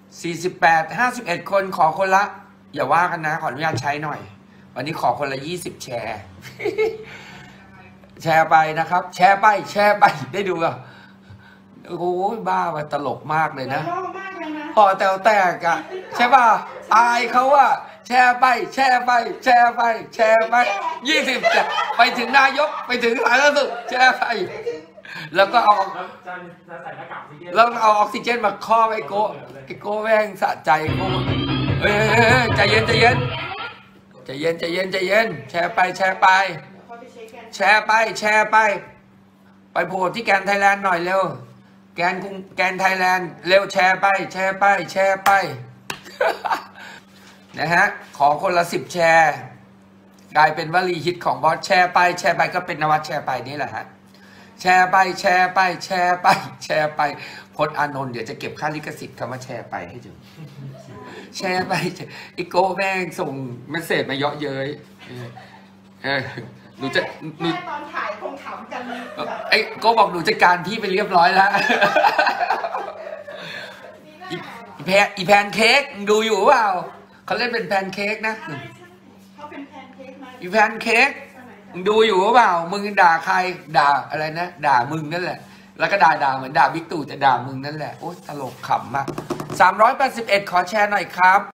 48 51 คนขอคนละอย่าว่ากันนะขออนุญาตใช้หน่อยวันนี้ขอคนละ20 แชร์ แชร์ไปนะครับแชร์ไปได้ดูอ่ะโอ้ยบ้ามันตลกมากเลยนะพอแตวแตกอ่ะใช่ป่ะอายเขาอ่ะแชร์ไป20จะไปถึงนายกไปถึงสาธารณสุขแชร์ไปแล้วก็เอาแล้วเอาออกซิเจนมาครอบไอ้โก้แม่งสะใจโก้เฮ้ยใจเย็นแชร์ไปไปโผล่ที่แกนไทยแลนด์หน่อยเร็วแกนไทยแลนด์เร็วแชร์ไปนะฮะขอคนละ10 แชร์กลายเป็นวลีฮิตของบอสแชร์ไปก็เป็นนวัดแชร์ไปนี่แหละฮะแชร์ไปพจน์อานนท์เดี๋ยวจะเก็บค่าลิขสิทธิ์คำว่าแชร์ไปให้ดูแชร์ไปอีโก้แม่งส่งเมสเสจมาเยอะเย้ยหนูจะแม่ตอนถ่ายคงขำกันไอ้โก้บอกหนูจัดการพี่ไปเรียบร้อยแล้วอีแพนเค้กดูอยู่เปล่าเขาเล่นเป็นแพนเค้กนะเขาเป็นแพนเค้กอีแพนเค้กดูอยู่เปล่ามึงด่าใครด่าอะไรนะด่ามึงนั่นแหละแล้วก็ด่าเหมือนด่าบิ๊กตู่แต่ด่ามึงนั่นแหละโอ๊ยตลกขำมาก381ขอแชร์หน่อยครับ